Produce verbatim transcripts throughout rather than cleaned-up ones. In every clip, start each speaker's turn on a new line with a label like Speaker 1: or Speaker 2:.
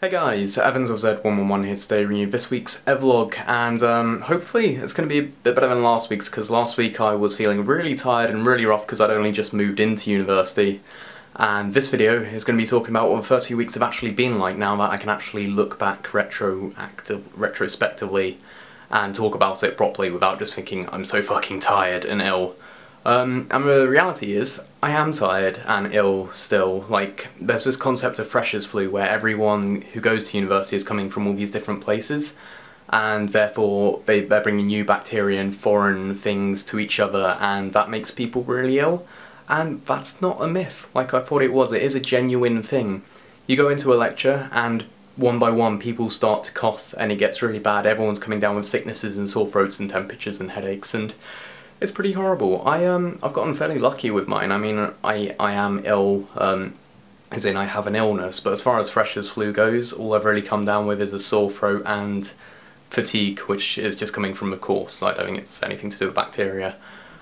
Speaker 1: Hey guys, Evans of Z one one one here today bringing you this week's evlog, and um, hopefully it's going to be a bit better than last week's, because last week I was feeling really tired and really rough because I'd only just moved into university, and this video is going to be talking about what the first few weeks have actually been like now that I can actually look back retroactive, retrospectively and talk about it properly without just thinking I'm so fucking tired and ill. Um, and the reality is, I am tired and ill still. Like, there's this concept of freshers flu where everyone who goes to university is coming from all these different places, and therefore they, they're bringing new bacteria and foreign things to each other, and that makes people really ill. And that's not a myth, like I thought it was. It is a genuine thing. You go into a lecture and one by one people start to cough and it gets really bad. Everyone's coming down with sicknesses and sore throats and temperatures and headaches, and it's pretty horrible. I um I've gotten fairly lucky with mine. I mean, I I am ill, um, as in I have an illness. But as far as freshers flu goes, all I've really come down with is a sore throat and fatigue, which is just coming from the course. I don't think it's anything to do with bacteria.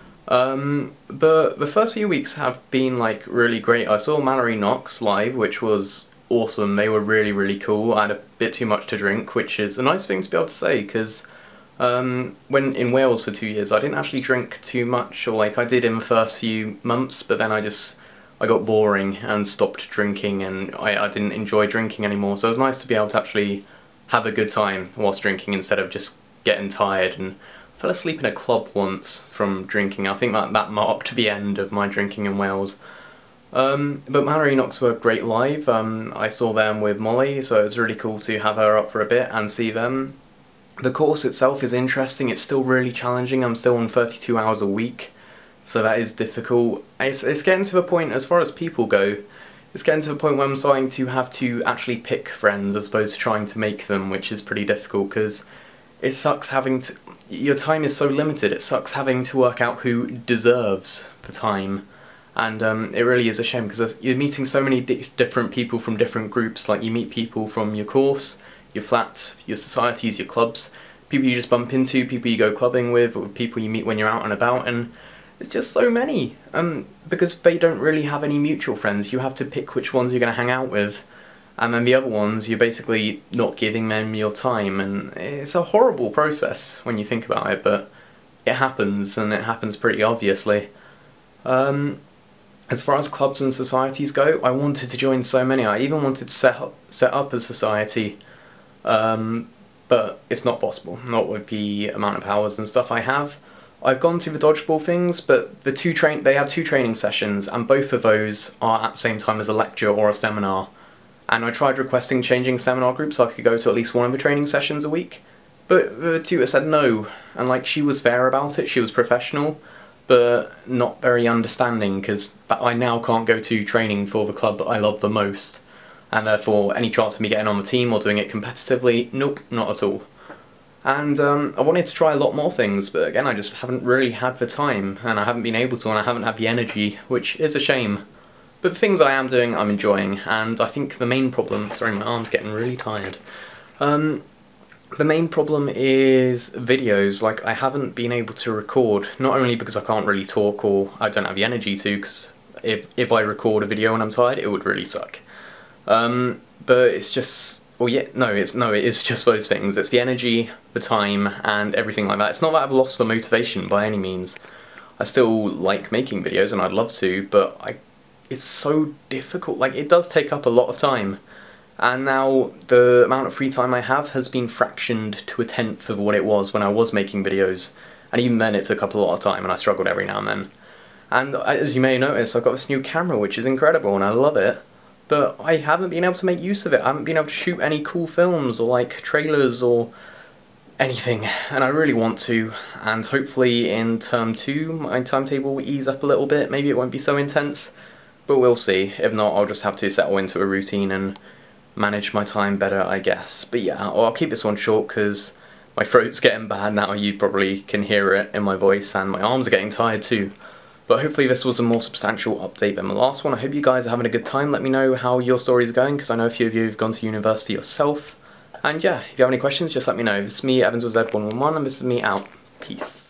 Speaker 1: Um, but the first few weeks have been like really great. I saw Mallory Knox live, which was awesome. They were really really cool. I had a bit too much to drink, which is a nice thing to be able to say, because Um, when in Wales for two years I didn't actually drink too much, or like I did in the first few months, but then I just, I got boring and stopped drinking, and I, I didn't enjoy drinking anymore, so it was nice to be able to actually have a good time whilst drinking instead of just getting tired. And I fell asleep in a club once from drinking. I think that, that marked the end of my drinking in Wales. Um, but Mallory Knox were great live. Um, I saw them with Molly, so it was really cool to have her up for a bit and see them. The course itself is interesting. It's still really challenging. I'm still on thirty-two hours a week, so that is difficult. It's, it's getting to the point, as far as people go, it's getting to the point where I'm starting to have to actually pick friends as opposed to trying to make them, which is pretty difficult, because it sucks having to... your time is so limited. It sucks having to work out who deserves the time, and um, it really is a shame, because you're meeting so many di different people from different groups. Like, you meet people from your course, your flat, your societies, your clubs, people you just bump into, people you go clubbing with, or people you meet when you're out and about, and there's just so many. Um, because they don't really have any mutual friends, you have to pick which ones you're going to hang out with, and then the other ones, you're basically not giving them your time, and it's a horrible process when you think about it, but it happens, and it happens pretty obviously. Um, as far as clubs and societies go, I wanted to join so many. I even wanted to set up, set up a society, Um, but it's not possible, not with the amount of hours and stuff I have. I've gone to the dodgeball things, but the two train they have two training sessions, and both of those are at the same time as a lecture or a seminar. And I tried requesting changing seminar groups so I could go to at least one of the training sessions a week, but the tutor said no, and like, she was fair about it, she was professional, but not very understanding, because I now can't go to training for the club that I love the most. And therefore, any chance of me getting on the team or doing it competitively, nope, not at all. And um, I wanted to try a lot more things, but again, I just haven't really had the time, and I haven't been able to, and I haven't had the energy, which is a shame. But the things I am doing, I'm enjoying, and I think the main problem... Sorry, my arm's getting really tired. Um, the main problem is videos. Like, I haven't been able to record, not only because I can't really talk, or I don't have the energy to, because if, if I record a video when I'm tired, it would really suck. Um, but it's just, well, yeah, no, it's no, it is just those things. It's the energy, the time, and everything like that. It's not that I've lost the motivation by any means. I still like making videos, and I'd love to, but I, it's so difficult. Like, it does take up a lot of time, and now the amount of free time I have has been fractioned to a tenth of what it was when I was making videos, and even then it took up a lot of time, and I struggled every now and then. And as you may notice, I've got this new camera, which is incredible, and I love it. But I haven't been able to make use of it. I haven't been able to shoot any cool films or like trailers or anything, and I really want to. And hopefully in term two my timetable will ease up a little bit. Maybe it won't be so intense, but we'll see. If not, I'll just have to settle into a routine and manage my time better, I guess. But yeah, I'll keep this one short because my throat's getting bad now. You probably can hear it in my voice, and my arms are getting tired too. But hopefully this was a more substantial update than the last one. I hope you guys are having a good time. Let me know how your story is going, because I know a few of you have gone to university yourself. And yeah, if you have any questions, just let me know. This is me, Evans with Z one one one, and this is me out. Peace.